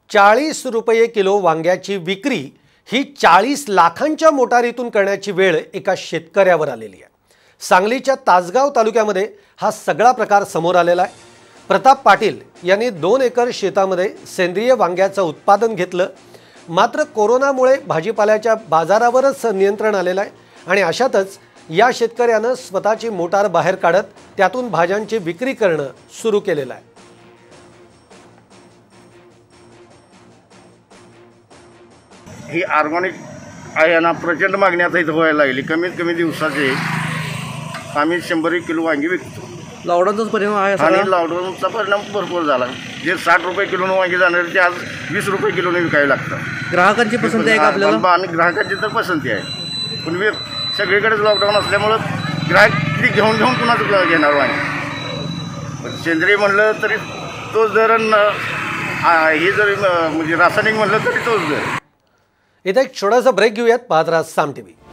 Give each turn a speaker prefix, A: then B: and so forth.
A: ₹40 kilo वांग्याची विक्री ही 40 लाखांच्या मोटारीतून करण्याची वेळ एका शेतकऱ्यावर आलेली आहे। सांगलीच्या तासगाव तालुक्यामध्ये हा सगळा प्रकार समोर आलेला आहे। प्रताप पाटील यांनी 2 एकर शेतामध्ये सेंद्रिय वांग्याचं उत्पादन घेतलं, मात्र कोरोनामुळे भाजीपाल्याच्या बाजारावरच नियंत्रण आलेलं आहे आणि अशातच या शेतकऱ्यानं स्वतःची मोटार बाहेर काढत त्यातून भाज्यांची विक्री करणं सुरू केलेलं आहे।
B: ही ऑर्गॅनिक आहे ना, प्रचंड मागणी आता इथं व्हायला लागली। कमीत कमी दिवसाचे आम्ही 100 किलो वांगी विकतो।
C: लॉकडाऊनचाच परिणाम आहे
B: आणि लॉकडाऊनचा परिणाम भरपूर झाला। जे ₹60 किलोनं वांगी जाणार ते आज ₹20 किलोने विकायला लागतात।
C: ग्राहकांची पसंती आहे का आपल्याला?
B: आणि ग्राहकांची तर पसंती आहे, पण सगळीकडेच लॉकडाऊन असल्यामुळं ग्राहक किती घेऊन कुणाचं घेणार वांगी। सेंद्रिय म्हणलं तरी तोच दर, हे जरी म्हणजे रासायनिक म्हणलं तरी तोच दर।
A: इथे एक छोटासा ब्रेक घेऊयात, पाहत राहा साम टीव्ही।